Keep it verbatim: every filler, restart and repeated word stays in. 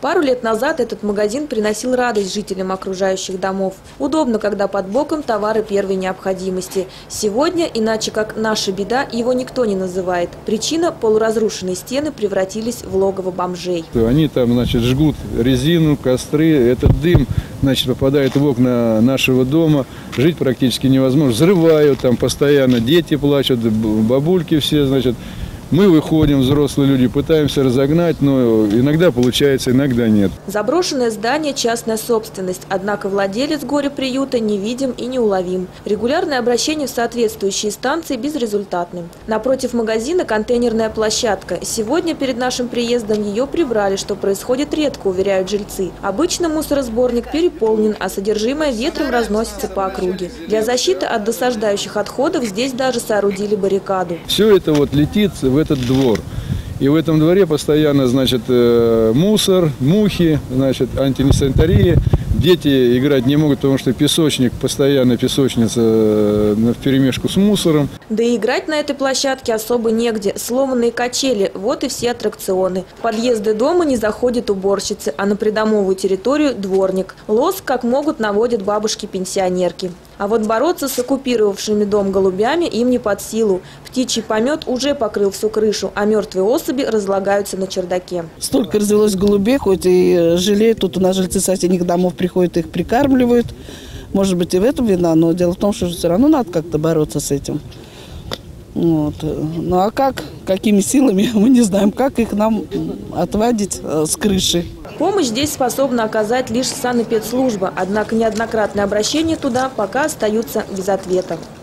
Пару лет назад этот магазин приносил радость жителям окружающих домов. Удобно, когда под боком товары первой необходимости. Сегодня, иначе как наша беда, его никто не называет. Причина – полуразрушенные стены превратились в логово бомжей. Они там, значит, жгут резину, костры, этот дым, значит, попадает в окна нашего дома. Жить практически невозможно. Взрывают там постоянно, дети плачут, бабульки все, значит. Мы выходим, взрослые люди, пытаемся разогнать, но иногда получается, иногда нет. Заброшенное здание – частная собственность, однако владелец горе-приюта невидим и неуловим. Регулярное обращение в соответствующие станции безрезультатным. Напротив магазина контейнерная площадка. Сегодня перед нашим приездом ее прибрали, что происходит редко, уверяют жильцы. Обычно мусоросборник переполнен, а содержимое ветром разносится по округе. Для защиты от досаждающих отходов здесь даже соорудили баррикаду. Все это вот летит в этот двор. И в этом дворе постоянно, значит, мусор, мухи, значит, антисанитария. Дети играть не могут, потому что песочник, постоянно песочница вперемешку с мусором. Да и играть на этой площадке особо негде. Сломанные качели – вот и все аттракционы. В подъезды дома не заходят уборщицы, а на придомовую территорию – дворник. Лоск, как могут, наводят бабушки-пенсионерки. А вот бороться с оккупировавшими дом голубями им не под силу. Птичий помет уже покрыл всю крышу, а мертвые особи разлагаются на чердаке. Столько развелось голубей, хоть и жалеют, тут у нас жильцы соседних домов приходят, их прикармливают. Может быть, и в этом вина, но дело в том, что все равно надо как-то бороться с этим. Вот. Ну а как, какими силами, мы не знаем, как их нам отводить с крыши. Помощь здесь способна оказать лишь санэпидслужба, однако неоднократные обращения туда пока остаются без ответа.